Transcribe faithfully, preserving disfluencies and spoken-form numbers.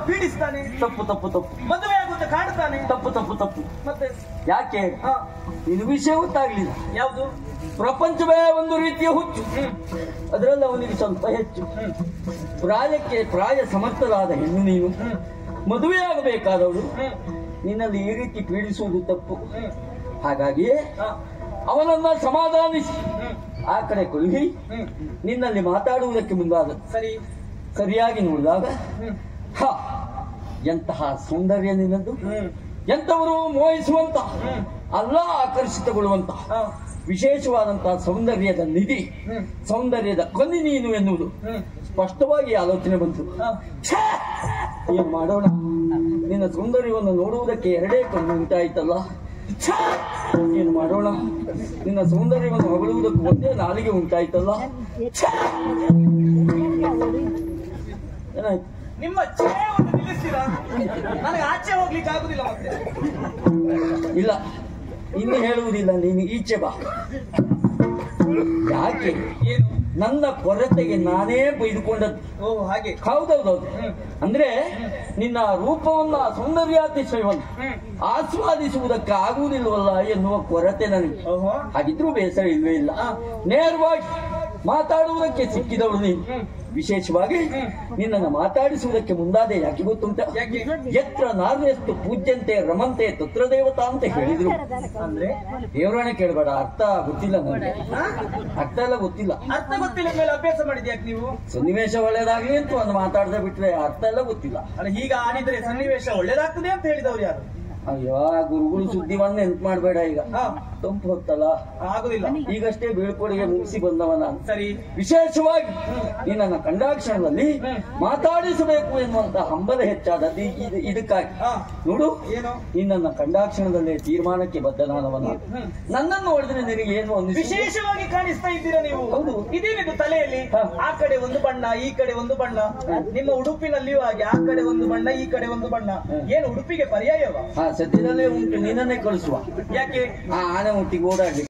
ಪೀಡಿಸ್ತಾನೆ. ತಪ್ಪು ತಪ್ಪು ತಪ್ಪು. ಮದುವೆ ಆಗುತ್ತೆ ಕಾಡ್ತಾನೆ. ತಪ್ಪು ತಪ್ಪು ತಪ್ಪು. ಮತ್ತೆ ಯಾಕೆ ಇದು ವಿಷಯ ಗೊತ್ತಾಗ್ಲಿಲ್ಲ. ಯಾವುದು? ಪ್ರಪಂಚವೇ ಒಂದು ರೀತಿಯ ಹುಚ್ಚು, ಅದರಲ್ಲಿ ಅವನಿಗೆ ಸ್ವಲ್ಪ ಹೆಚ್ಚು. ಪ್ರಾಯಕ್ಕೆ ಪ್ರಾಯ ಸಮರ್ಥರಾದ ಹೆಣ್ಣು ನೀನು, ಮದುವೆಯಾಗಬೇಕಾದವಳು, ನಿನ್ನಲ್ಲಿ ಈ ರೀತಿ ಪೀಡಿಸುವುದು ತಪ್ಪು. ಹಾಗಾಗಿ ಅವನನ್ನ ಸಮಾಧಾನಿಸಿ ಆ ಕಡೆ ಕಳುಹಿ ನಿನ್ನಲ್ಲಿ ಮಾತಾಡುವುದಕ್ಕೆ ಮುಂದಾದ. ಸರಿ. ಸರಿಯಾಗಿ ನೋಡಿದಾಗ ಹ ಎಂತಹ ಸೌಂದರ್ಯ ನಿನ್ನದು, ಎಂತವರು ಮೋಹಿಸುವಂತ ಅಲ್ಲ ಆಕರ್ಷಿತಗೊಳ್ಳುವಂತ ವಿಶೇಷವಾದಂತಹ ಸೌಂದರ್ಯದ ನಿಧಿ, ಸೌಂದರ್ಯದ ಕೊನೆ ನೀನು ಎನ್ನುವುದು ಸ್ಪಷ್ಟವಾಗಿ ಆಲೋಚನೆ ಬಂತು. ಏನು ಮಾಡೋಣ, ನಿನ್ನ ಸೌಂದರ್ಯವನ್ನು ನೋಡುವುದಕ್ಕೆ ಎರಡೇ ಕಣ್ಣು ಉಂಟಾಯ್ತಲ್ಲ. ಏನು ಮಾಡೋಣ, ನಿನ್ನ ಸೌಂದರ್ಯವನ್ನು ಹೊಗಳುವುದಕ್ಕೆ ಒಂದೇ ನಾಲಿಗೆ ಉಂಟಾಯ್ತಲ್ಲ. ಏನಾಯ್ತು? ನಿಮ್ಮ ಛೇವನ್ನು ನಿಲ್ಲಿಸ್ತೀರಾ? ನನಗೆ ಆಚೆ ಹೋಗ್ಲಿಕ್ಕೆ ಆಗುದಿಲ್ಲ. ಮತ್ತೆ ಇಲ್ಲ, ಇನ್ನು ಹೇಳುವುದಿಲ್ಲ, ನೀನು ಈಚೆ ಬಾ. ಯಾಕೆ? ಏನು? ನನ್ನ ಕೊರತೆಗೆ ನಾನೇ ಬೈದುಕೊಂಡದ್ದು. ಓ ಹಾಗೆ? ಹೌದೌದೌದು. ಅಂದ್ರೆ ನಿನ್ನ ರೂಪವನ್ನ ಸೌಂದರ್ಯಾತಿಶಯವನ್ನು ಆಸ್ವಾದಿಸುವುದಕ್ಕೆ ಆಗುವುದಿಲ್ವಲ್ಲ ಎನ್ನುವ ಕೊರತೆ ನನಗೆ. ಹಾಗಿದ್ರೂ ಬೇಸರ ಇಲ್ವೇ ಇಲ್ಲ. ನೇರವಾಗಿ ಮಾತಾಡುವುದಕ್ಕೆ ಸಿಕ್ಕಿದವಳು ನೀನು. ವಿಶೇಷವಾಗಿ ನಿನ್ನನ್ನು ಮಾತಾಡಿಸುವುದಕ್ಕೆ ಮುಂದಾದೆ. ಯಾಕೆ ಗೊತ್ತುಂಟ? ಎತ್ರ ನಾರ್ಯಸ್ತು ಪೂಜ್ಯಂತೆ ರಮಂತೆ ತತ್ರ ದೇವತಾ ಅಂತ ಹೇಳಿದ್ರು. ಅಂದ್ರೆ ದೇವರಾಣೆ ಕೇಳಬೇಡ, ಅರ್ಥ ಗೊತ್ತಿಲ್ಲ ನನಗೆ. ಅರ್ಥ ಎಲ್ಲ ಗೊತ್ತಿಲ್ಲ. ಅರ್ಥ ಗೊತ್ತಿಲ್ಲ ಮೇಲೆ ಅಭ್ಯಾಸ ಮಾಡಿದ್ಯಾಕೆ ನೀವು? ಸನ್ನಿವೇಶ ಒಳ್ಳೇದಾಗ್ಲಿ ಅಂತ ಒಂದು ಮಾತಾಡದೆ ಬಿಟ್ರೆ ಅರ್ಥ ಎಲ್ಲ ಗೊತ್ತಿಲ್ಲ. ಅಲ್ಲ, ಹೀಗ ಆಡಿದ್ರೆ ಸನ್ನಿವೇಶ ಒಳ್ಳೇದಾಗ್ತದೆ ಅಂತ ಹೇಳಿದವ್ರು ಯಾರು? ಅಯ್ಯೋ, ಗುರುಗಳು ಸುದ್ದಿವನ್ನ ಎಂತ ಮಾಡ್ಬೇಡ. ಈಗ ತಂಪು ಹೊತ್ತಲ್ಲ, ಆಗುದಿಲ್ಲ. ಈಗಷ್ಟೇ ಬೀಳ್ಕೊಡಿಗೆ ಮುಗಿಸಿ ಬಂದವ ನಾನು. ಸರಿ. ವಿಶೇಷವಾಗಿ ನಿನ್ನನ್ನು ಕಂಡಾಕ್ಷಣದಲ್ಲಿ ಮಾತಾಡಿಸಬೇಕು ಎನ್ನುವಂತ ಹಂಬಲ ಹೆಚ್ಚಾದದ್ದು ಇದಕ್ಕಾಗಿ. ನೋಡು, ನಿನ್ನನ್ನು ಕಂಡಾಕ್ಷಣದಲ್ಲೇ ತೀರ್ಮಾನಕ್ಕೆ ಬದ್ಧನಾದವನ. ನನ್ನನ್ನು ನೋಡಿದ್ರೆ ನಿನಗೆ ಏನು ಒಂದು ವಿಶೇಷವಾಗಿ ಕಾಣಿಸ್ತಾ ಇದ್ದೀರಾ ನೀವು. ಹೌದು. ಇದೇನಿದು ತಲೆಯಲ್ಲಿ? ಆ ಕಡೆ ಒಂದು ಬಣ್ಣ, ಈ ಕಡೆ ಒಂದು ಬಣ್ಣ. ನಿಮ್ಮ ಉಡುಪಿನಲ್ಲಿಯೂ ಹಾಗೆ, ಆ ಕಡೆ ಒಂದು ಬಣ್ಣ, ಈ ಕಡೆ ಒಂದು ಬಣ್ಣ. ಏನು ಉಡುಪಿಗೆ ಪರ್ಯಾಯವ? ಸದ್ಯದಲ್ಲೇ ಉಂಟು, ನಿನ್ನನ್ನೇ ಕಳಿಸುವ. ಯಾಕೆ? ಆ ಆನೆ ಮುಟ್ಟಿಗೆ ಓಡಾಡ್ಲಿ.